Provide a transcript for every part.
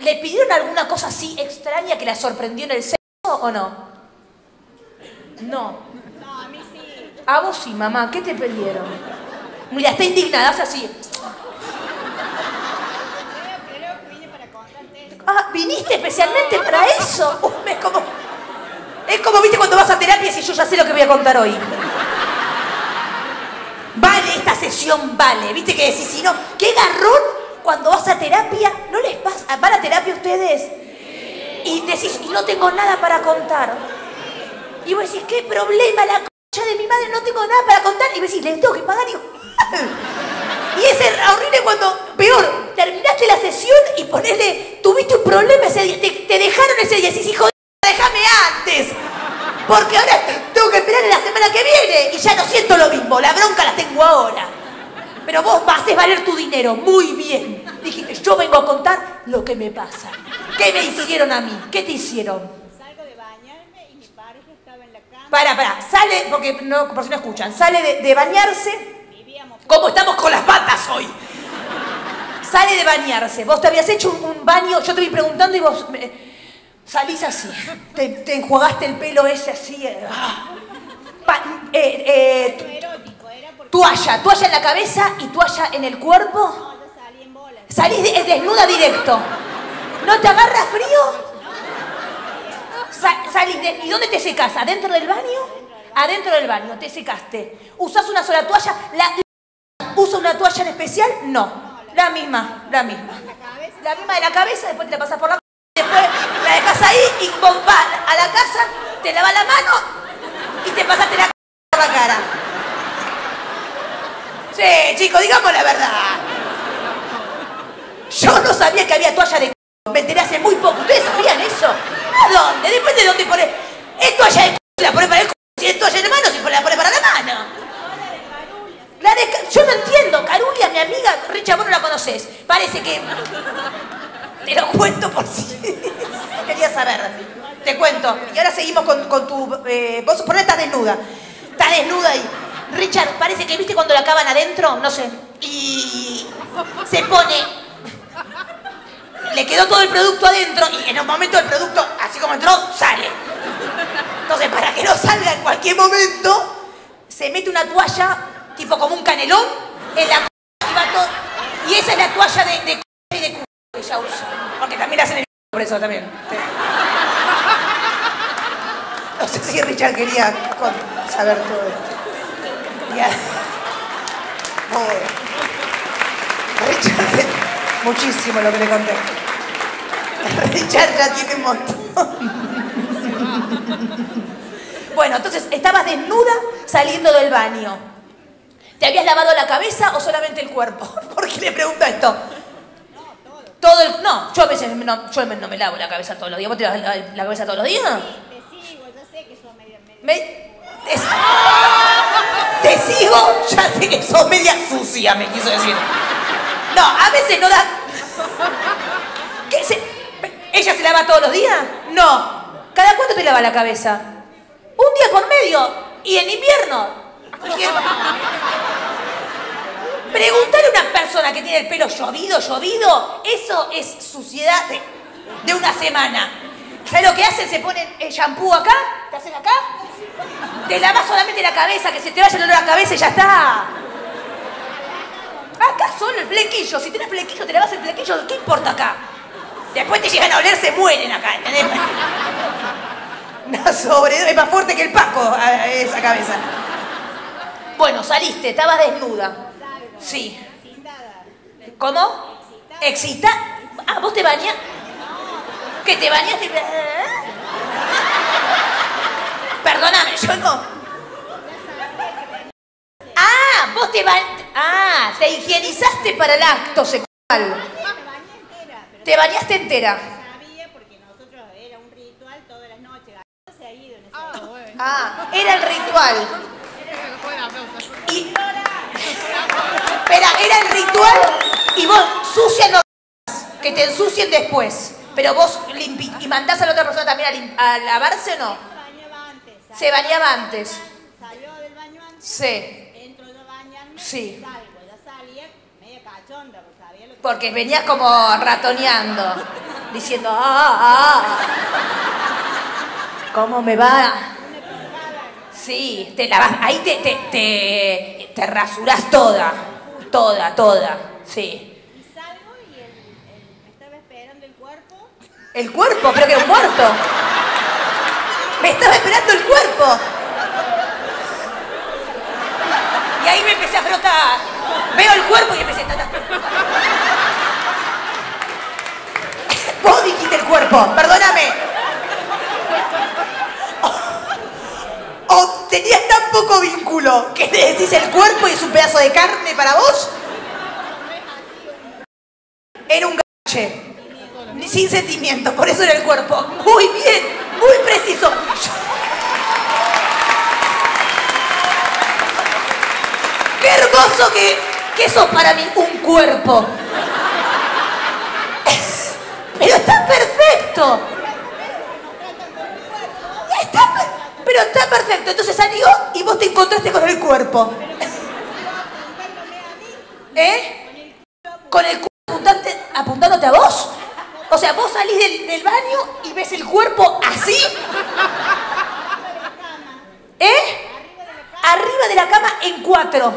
¿Le pidieron alguna cosa así extraña que la sorprendió en el sexo o no? No. No, a mí sí. A vos sí, mamá. ¿Qué te pidieron? Mira, está indignada, hace así. Creo que vine para contarte eso. Ah, ¿viniste especialmente para eso? Es como, viste, cuando vas a terapia y si yo ya sé lo que voy a contar hoy. Vale, esta sesión vale. ¿Viste que decís, si no, qué garrón cuando vas a terapia? ¿No les pasa? ¿Van a terapia ustedes? Y decís, y no tengo nada para contar. Y vos decís, qué problema, la concha de mi madre, no tengo nada para contar. Y vos decís, le tengo que pagar. Y es horrible cuando, peor, terminaste la sesión y ponele, tuviste un problema ese día, te dejaron ese día y decís, hijo de déjame antes. Porque ahora tengo que esperar la semana que viene y ya no siento lo mismo, la bronca la tengo ahora. Pero vos haces valer tu dinero, muy bien. Dijiste, yo vengo a contar lo que me pasa. ¿Qué me hicieron a mí? ¿Qué te hicieron? Salgo de bañarme y mi pareja estaba en la cama. Para, sale, porque no, por si no escuchan, sale de bañarse. Vivíamos. ¿Cómo estamos con las patas hoy? Sale de bañarse. Vos te habías hecho un baño, yo te voy preguntando y vos salís así. Te enjuagaste el pelo ese así. Erótico, era porque... Toalla en la cabeza y toalla en el cuerpo. No, yo salí en bolas. Salís desnuda directo. ¿No te agarra frío? Salís ¿y dónde te secás? ¿Adentro del baño? Adentro del baño, te secaste. ¿Usás una sola toalla? ¿Usa una toalla en especial? No. La misma. La misma de la cabeza, después te la pasas por la... Después la dejas ahí y vos vas a la casa, te lavas la mano y te pasaste la por la cara. Sí, chicos, digamos la verdad. Yo no sabía que había toalla de... Me enteré hace muy poco. ¿Ustedes sabían eso? ¿A dónde? Depende de dónde pones. Es toalla de... La pones para el... Si es toalla de mano, si la pones para la mano. Yo no entiendo. Carulia, mi amiga, Richa, vos no la conocés. Parece que... Te lo cuento por si... Quería saber. Te cuento. Y ahora seguimos con tu... vos por ahí estás desnuda. Estás desnuda y... Richard, parece que viste cuando la acaban adentro, no sé. Y... se pone... Le quedó todo el producto adentro y en un momento el producto, así como entró, sale. Entonces, para que no salga en cualquier momento, se mete una toalla, tipo como un canelón, en la y va todo. Y esa es la toalla de y de que ella usa. Porque también la hacen en el por eso también. Sí. No sé si Richard quería saber todo esto. Ya. Richard, muchísimo lo que le conté. Richard ya tiene un montón. Bueno, entonces, estabas desnuda saliendo del baño. ¿Te habías lavado la cabeza o solamente el cuerpo? ¿Por qué le pregunto esto? No, yo a veces yo no me lavo la cabeza todos los días. ¿Vos te lavas la cabeza todos los días? Sí, te sigo, yo sé que sos medio... Te sigo, ya sé que sos media sucia, me quiso decir. No, a veces no da... ¿Ella se lava todos los días? No. ¿Cada cuánto te lava la cabeza? Un día por medio. ¿Y en invierno? Preguntarle a una persona que tiene el pelo llovido, eso es suciedad de una semana. ¿Sabes lo que hacen? Se ponen el shampoo acá, te hacen acá, te lavas solamente la cabeza, que se te vaya el olor a la cabeza y ya está. Acá solo el flequillo, si tenés flequillo, te lavas el flequillo, ¿qué importa acá? Después te llegan a oler, se mueren acá, ¿entendés? No, es más fuerte que el Paco esa cabeza. Bueno, saliste, estabas desnuda. Sí. ¿Cómo? ¿Excita? Ah, ¿vos te bañás? ¿Que te bañaste? Perdóname, yo no. Ah, vos te bañaste. Ah, te higienizaste para el acto sexual. Te bañaste entera. Sabía porque nosotros era un ritual todas las noches. Se ha ido en ese Bueno. Ah, era el ritual. Y... Espera, era el ritual y vos sucia no que te ensucien después. Pero vos y mandás a la otra persona también a lavarse o no. Se bañaba antes. Salió del baño antes. Sí. Entro yo a bañarme. Sí. Salgo. Ya salía media cachonda porque sabía lo que... Porque venías como ratoneando. diciendo, ¿cómo me va? Sí, ahí te rasurás toda, sí. Y salgo y me estaba esperando el cuerpo. ¿El cuerpo? Creo que era un muerto. Me estaba esperando el cuerpo. Y ahí me empecé a frotar. Veo el cuerpo y empecé a... Vos dijiste el cuerpo, perdóname. O tenías tan poco vínculo que le decís el cuerpo y es un pedazo de carne para vos. Era un gache. Sin sentimiento, por eso era el cuerpo. Muy bien, muy preciso. Qué hermoso que sos para mí un cuerpo. Pero está perfecto. Pero está perfecto. Entonces salió y vos te encontraste con el cuerpo. ¿Eh? ¿Con el cuerpo apuntándote a vos? O sea, vos salís del baño y ves el cuerpo así. ¿Eh? Arriba de la cama en 4.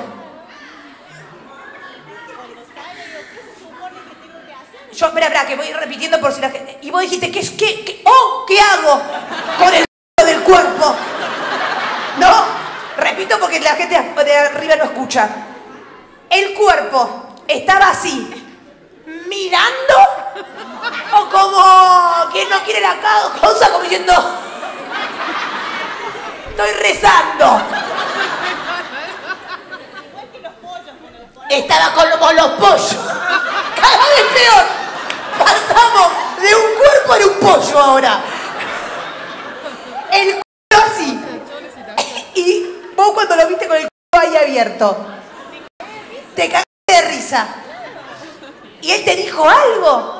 Yo, espera, que voy repitiendo por si la gente... Y vos dijiste, ¿qué hago con el del cuerpo? No, repito porque la gente de arriba no escucha. El cuerpo estaba así, mirando, o como que no quiere la cosa, como diciendo, estoy rezando. Estaba como los pollos. Cada vez peor. Pasamos de un cuerpo a un pollo ahora. El culo así. Y vos cuando lo viste con el culo ahí abierto, te cagaste de risa. ¿Y él te dijo algo?